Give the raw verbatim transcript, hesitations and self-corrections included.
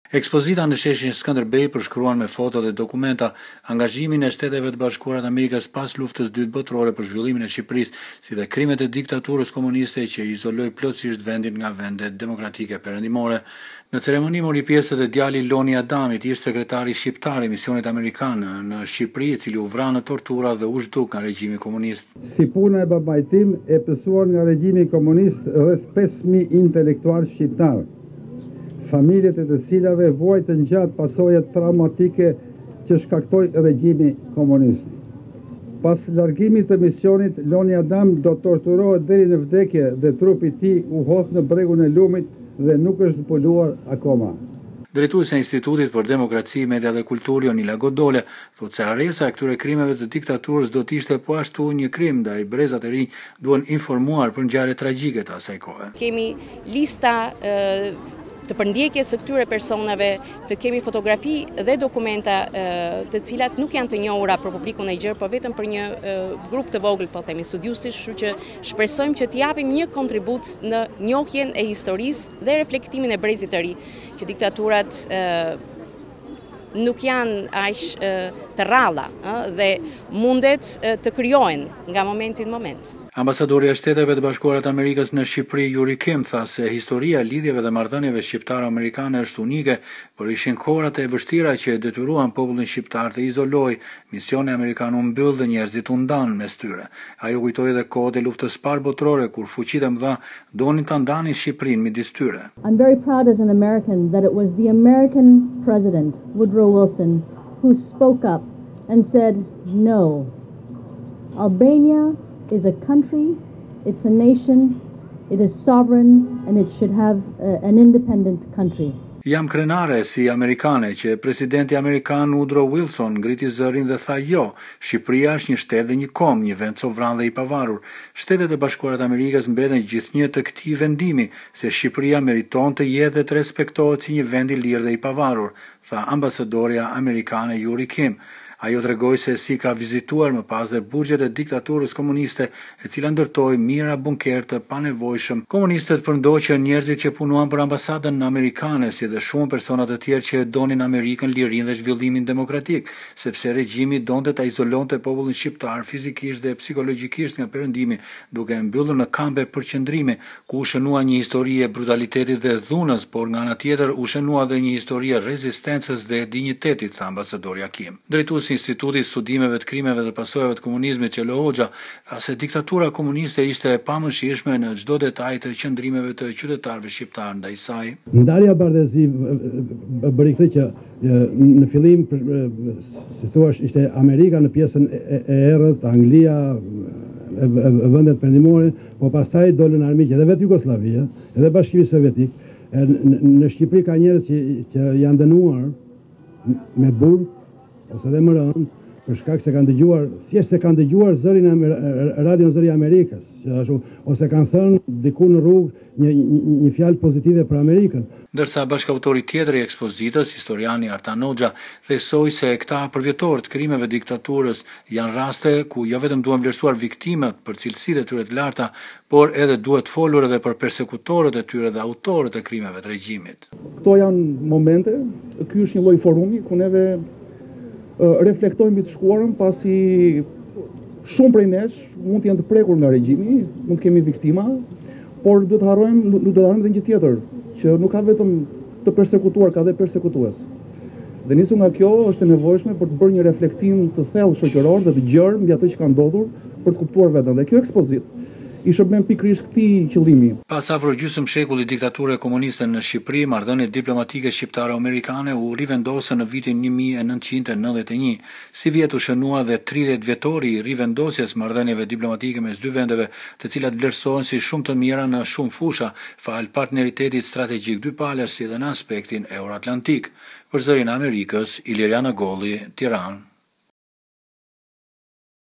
Ekspozita në sheshin Skënderbej përshkruan me foto dhe dokumenta angazhimin e Shteteve të Bashkuara të Amerikës pas luftës dytë botërore për zhvillimin e Shqipërisë, si dhe krimet e diktaturës komuniste që izoloi plotësisht vendin nga vendet demokratike perëndimore. Në ceremoni mori pjesë edhe djali Loni Adamit, ish sekretari shqiptar i misionit amerikan në Shqipëri, i cili u vra në tortura dhe u zhduk nga regjimi komunist. Si puna e babait tim e pësuar nga regjimi komunist rreth pesë mijë intelektual shqiptar, familjet e të cilave vuajtën gjatë pasojat traumatike që shkaktoi regjimi komunist. Pas largimit të misionit, Loni Adam do torturohet deri në vdekje dhe trupi i tij u hodh në bregun e lumit dhe nuk është zbuluar akoma. Drejtuesi e Institutit për Demokraci, Media dhe Kulturë, Jonila Godole, thotë se harresa e këtyre krimeve të diktaturës do të ishte po ashtu një krim, ndaj brezat e rinj duhen informuar për ngjarjet tragjike të asaj kohe. Kemi lista e, të përndjekjes së këtyre personave, të kemi fotografi dhe dokumenta e, të cilat nuk janë të njohura për publikun e gjerë, por vetëm për një e, grup të vogël, po themi studiusish, kështu që shpresojmë që të japim një kontribut në njohjen e historisë dhe reflektimin e brezit të ri, që diktaturat e, nuk janë aq e, të rralla dhe mundet e, të krijohen nga momenti në moment. Ambasadori i Shteteve të Bashkuara të Amerikës në Shqipëri, Yuri Kim, tha se historia e lidhjeve dhe marrëdhënieve shqiptaro-amerikane është unike, por ishin kohrat e vështira që detyruan popullin shqiptar të izolojë, misioni amerikan u mbyll dhe njerëzit u ndanë mes tyre. Ajo kujtoi edhe kohët e luftës së parë botërore, kur fuqitë e mëdha donin ta ndanin Shqipërinë midis tyre. I'm very proud as an American that it was the American president, Woodrow Wilson, who spoke up and said no. Albania is a country, it's a nation, it is sovereign, and it should have uh, an independent country. Jam krenare si amerikane që presidenti amerikan Woodrow Wilson ngriti zërin dhe tha jo, Shqipëria është një shtet dhe një kom, një vend sovran dhe i pavarur. Shtetet e Bashkuara të Amerikës mbeten gjithnjë të këtij vendimi, se Shqipëria meriton të jetë dhe të respektohet si një vend i lirë dhe i pavarur, tha ambasadoria amerikane Yuri Kim. Ajo tregoi se si ka vizituar më pas dhe burgjet e diktaturës komuniste, e cila ndërtoi mijëra bunker të panevojshëm. Komunistët përndoqën njerëzit që punuan për ambasadën amerikane, si dhe shumë persona të tjerë që donin Amerikën, lirinë dhe zhvillimin demokratik, sepse regjimi donte ta izolonte popullin shqiptar fizikisht dhe psikologjikisht nga perëndimi, duke e mbyllur në kampe përqendrimi, ku u shënua një histori e brutalitetit dhe dhunës, por nga ana tjetër u shënua edhe një histori e rezistencës dhe dinjitetit, tha ambasadori Kim. Drejtuesi Institutit Studimeve të Krimeve dhe Pasojave të Komunizmit Qelo Hoxha, tha se diktatura komuniste ishte e pamëshirshme në çdo detaj të qëndrimeve të qytetarëve shqiptar ndaj saj. Ndarja Bardezi bëri këtë që në fillim, si thua, ishte Amerika në pjesën e errët, Anglia, vendet perëndimore, po pastaj dolën armiqë edhe vetë Jugosllavia, edhe Bashkimi Sovjetik. Në Shqipëri ka njerëz që janë dënuar me burg ose dhe më rënd, për shkak se kanë dëgjuar, thjesht se kanë dëgjuar zërin e radion zëri Amerikës, ose kanë thënë diku në rrugë një, një, një fjalë pozitive për Amerikën. Ndërsa bashkautori tjetër i ekspozitës, historiani Artan Hoxha, thesoi se këta përvjetorë të krimeve diktaturës janë raste ku jo vetëm duhen vlerësuar viktimat për cilësitë e tyre të larta, por edhe duhet folur edhe për persekutorët e tyre dhe autorët e krimeve të regjimit. Këto janë momente, ky është një lloj forumi ku neve reflektojmë mbi të shkuarën, pasi shumë prej nesh mund të jenë të prekur nga regjimi, mund të kemi viktima, por duhet të harrojmë, nuk do të harrojmë edhe një tjetër, që nuk ka vetëm të persekutuar, ka dhe persekutues. Dhe nisur nga kjo është e nevojshme për të bërë një reflektim të thellë shoqëror dhe të gjerë mbi atë që ka ndodhur, për të kuptuar veten. Dhe kjo ekspozit i shërben pikërisht këtij qëllimi. Pas afro gjysmë shekulli diktature komuniste në Shqipëri, marrëdhëniet diplomatike shqiptaro-amerikane u rivendosën në vitin një mijë e nëntëqind e nëntëdhjetë e një. Si vjet u shënua dhe tridhjetë vjetori i rivendosjes marrëdhënieve diplomatike mes dy vendeve, të cilat vlerësohen si shumë të mira në shumë fusha, fal partneritetit strategjik dypalës si dhe në aspektin euroatlantik. Për zërin e Amerikës, Iliriana Golli, Tiranë.